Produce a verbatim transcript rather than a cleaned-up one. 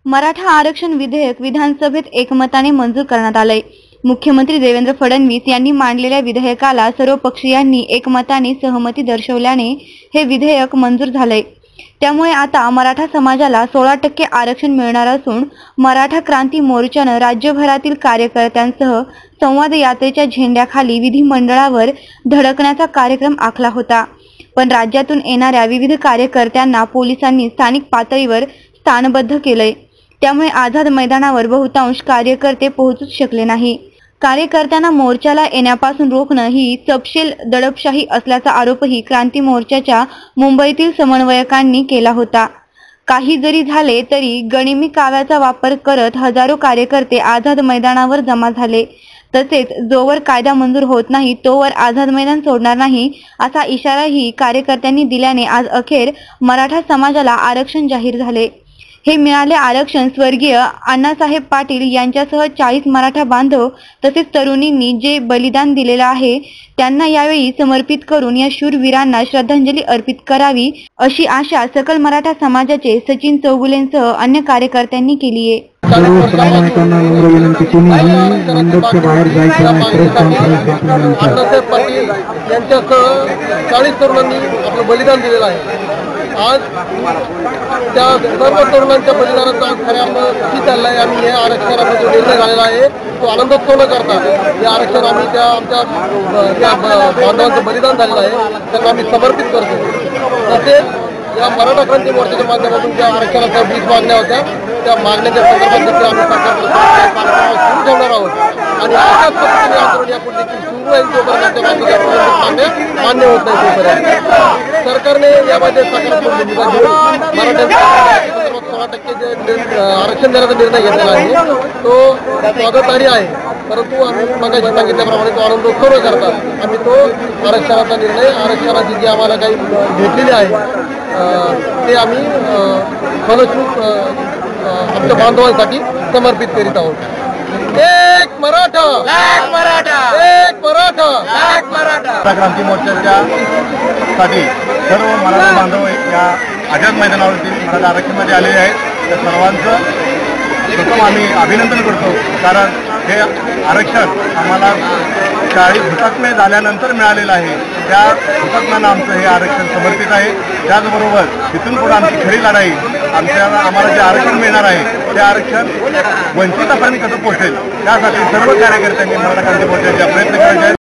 मराठा आरक्षण विधेयक विधानसभेत एकमताने मंजूर करण्यात आले। मुख्यमंत्री देवेंद्र फडणवीस यांनी मांडलेल्या विधेयकाला सर्व पक्षीयांनी एकमताने सहमती दर्शवल्याने हे विधेयक मंजूर झाले। त्यामुळे आता मराठा समाजाला सोळा टक्के आरक्षण मिळणार असून मराठा क्रांती मोर्चाने राज्यभरातील कार्यकर्त्यांसह संवाद यात्रेच्या झेंड्याखाली विधिमंडळावर धडकण्याचा कार्यक्रम आखला होता। पण राज्यातून येणाऱ्या विविध कार्यकर्त्यांना पोलिसांनी स्थानिक पातळीवर स्थानबद्ध केले। त्यामुळे आझाद मैदानावर बहुतांश कार्यकर्ते पोहोचू शकले नाही। कार्यकर्त्यांना मोर्चाला येण्यापासून रोखणं ही सपशेल दडपशाही असल्याचा आरोपही क्रांती मोर्चाच्या मुंबईतील समन्वयकांनी केला होता। काही जरी झाले तरी गनिमी काव्याचा वापर करत हजारो कार्यकर्ते आझाद मैदानावर जमा झाले। तसेच जोवर कायदा मंजूर होत नाही तोवर आझाद मैदान सोडणार नाही असा इशाराही कार्यकर्त्यांनी दिल्याने आज अखेर मराठा समाजाला आरक्षण जाहीर झाले। हे मिळाले आरक्षण स्वर्गीय अण्णासाहेब पाटील यांच्यासह चाळीस मराठा बांधव तसेच तरुणींनी जे बलिदान दिलेले आहे त्यांना यावेळी समर्पित करून या शूरवीरांना श्रद्धांजली अर्पित करावी अशी आशा सकल मराठा समाजाचे सचिन चौगुलेंसह अन्य कार्यकर्त्यांनी केली आहे। चाळीस तरुणांनी आपलं बलिदान दिलेलं आहे। आज त्या सर्व तरुणांच्या बलिदानाचा खऱ्या किती चालला आहे आणि या आरक्षणाचा जो निर्णय झालेला आहे तो आनंदोत्सव न करता हे आरक्षण आम्ही त्या आमच्या त्या बांधवांचं बलिदान झालेलं आहे त्यांना आम्ही समर्पित करतो। तसेच या मराठा क्रांती मोर्चाच्या माध्यमातून ज्या आरक्षणाच्या वीस मागण्या होत्या त्या मागण्याच्या संदर्भात देखील आम्ही सरकारकडे सुरू ठेवणार आहोत आणि अशाच पद्धतीने आंदोलन यापुढे देखील सुरू आहे जोपर्यंत मागण्या मान्य होत नाही तोपर्यंत सरकारने यामध्ये सकारात्मक भूमिका घेऊन मराठ्यांच्या सोळा टक्के जे आरक्षण देण्याचा निर्णय घेतलेला आहे तो स्वागतार्ह आहे। परंतु आम्ही मगाशी सांगितल्याप्रमाणे तो आनंदोत्सव न करता आम्ही तो आरक्षणाचा निर्णय आरक्षणाची जी आम्हाला काही भेटलेली आहे ते आम्ही फलश्रुत आमच्या बांधवांसाठी समर्पित करीत आहोत। एक मराठा एक मराठा एक मराठा एक मराठा क्रांती मोर्चाच्या साठी सर्व मराठा बांधव या आझाद मैदानावरती मराठा आरक्षणामध्ये आलेले आहेत। त्या सर्वांचं प्रथम आम्ही अभिनंदन करतो कारण हे आरक्षण आम्हाला चाळीस हुतात्मे झाल्यानंतर मिळालेलं आहे। त्या हुतात्म्यांना आमचं हे आरक्षण समर्पित आहे। त्याचबरोबर इथून पुढे आमची खरी लढाई आमच्या आम्हाला जे आरक्षण मिळणार आहे ते आरक्षण वंचितापर्यंत कसं पोहोचेल त्यासाठी सर्व कार्यकर्त्यांनी मराठा क्रांती मोर्चाचे प्रयत्न करायचे आहेत।